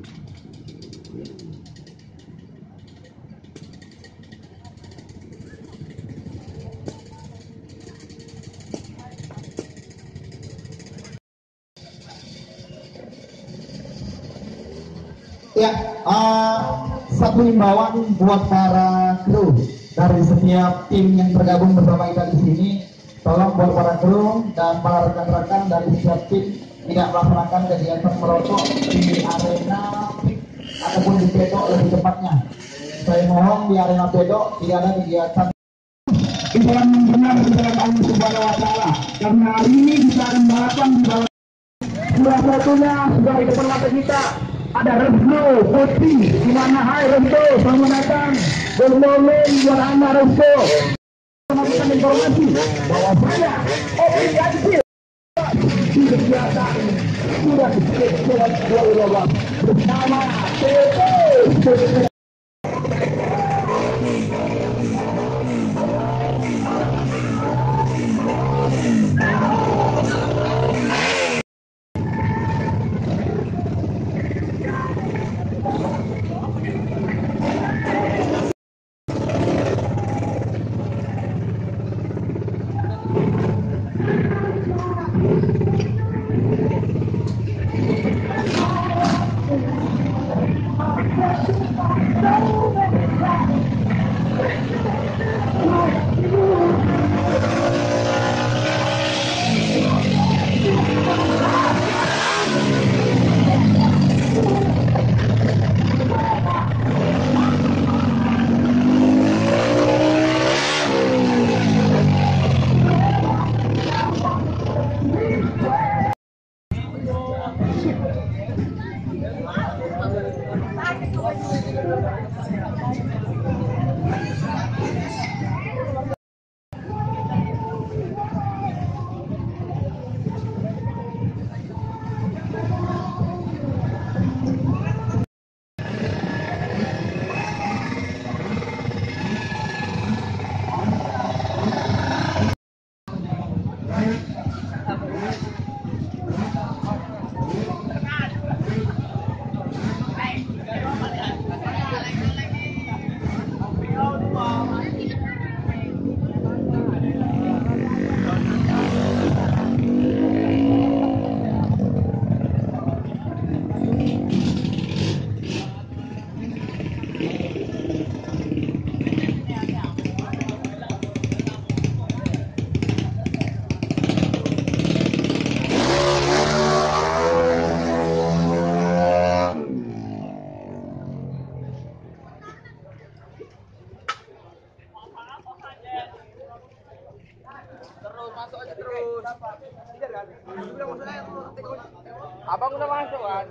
Ya, satu himbauan buat para kru dari setiap tim yang tergabung bersama kita di sini, tolong buat para kru dan para rekan-rekan dari setiap tim tidak melaksanakan kegiatan merokok di arena ataupun di pedok lebih tepatnya. Saya mohon di arena pedok tidak ada kegiatan. Kita mendengar kepada Allah Subhanahu Wa Taala karena hari ini kita akan balapan di bawah. Salah satunya sudah di depan mata kita. Ada Resno Putri, di mana hai Resno, selamat datang. Bermomen buat anak Resno. Mendapatkan informasi bahwa saya Opi Yanti kegiatan sudah dikeluarkan bersama TP. Abang udah masuk kan?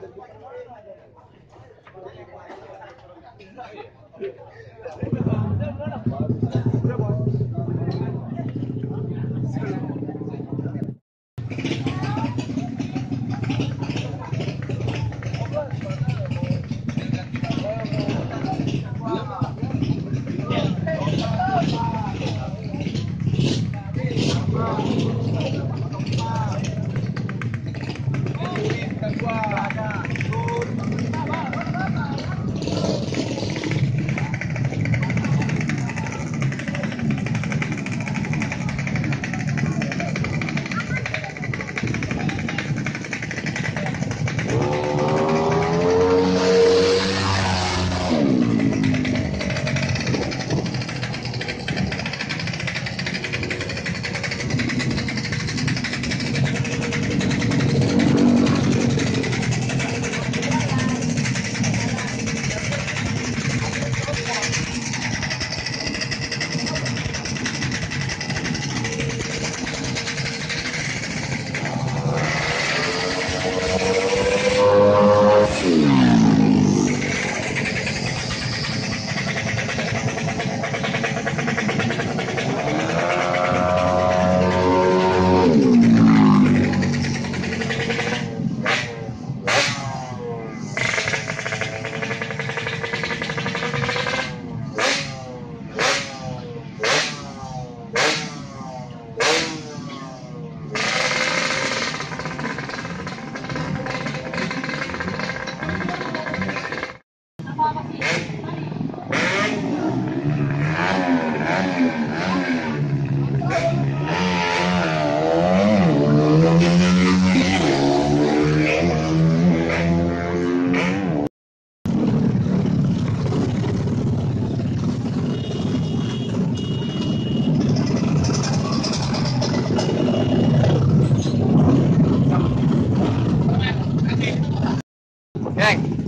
Ceng.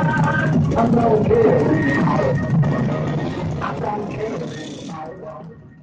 I'm